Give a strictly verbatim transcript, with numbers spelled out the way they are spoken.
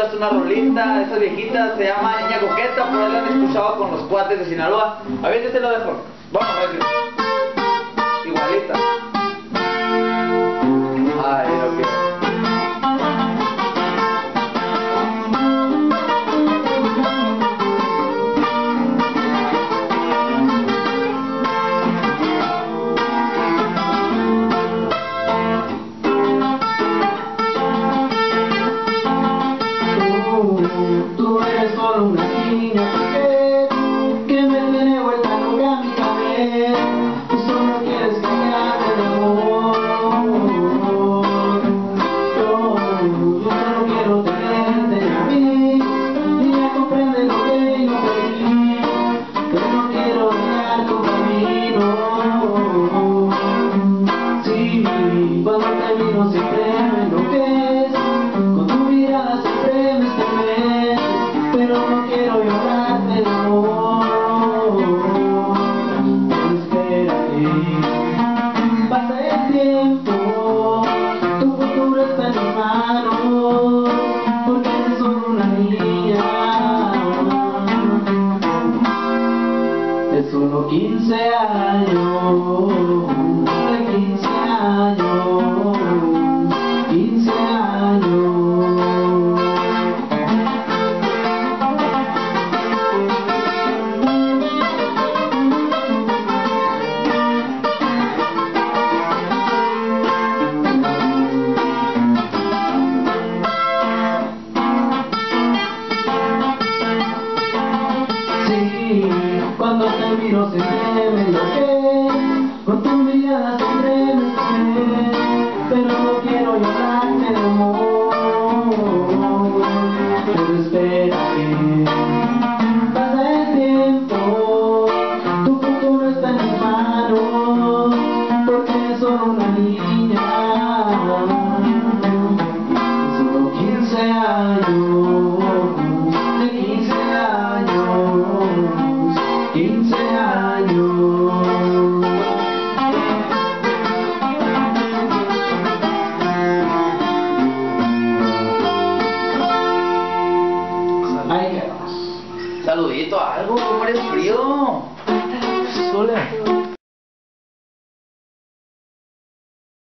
banda, es una rolita de esas viejitas, se llama Niña Coqueta, por ahí la han escuchado con los cuates de Sinaloa. A ver, este lo dejo. Vamos a ver. Igualita. Ay, lo que... Tú eres solo una niña que me tiene vuelta loca mi cabeza. Tú solo quieres que me haga el amor. Yo, yo solo quiero tenerte a mí y ya comprende lo que yo pedí. Yo no quiero dejar tu camino. Sí, cuando te miro siempre me enloquezco. Con tu mirada siempre me estremeces, pero no quiero llorarte el amor. Espérate, pasa el tiempo, tu futuro está en mis manos, porque eres solo una niña de solo quince años, de quince años, quince años. Cuando te miro siempre me enloquezco, con tu mirada siempre me estremeces, pero no quiero llorarte de amor. Pero espérate, pasa el tiempo, tu futuro está en mis manos, porque eres solo una niña, solo quince años, de quince años. quince años. Ahí quedamos. Saludito, algo, ¿cómo eres frío? Sola.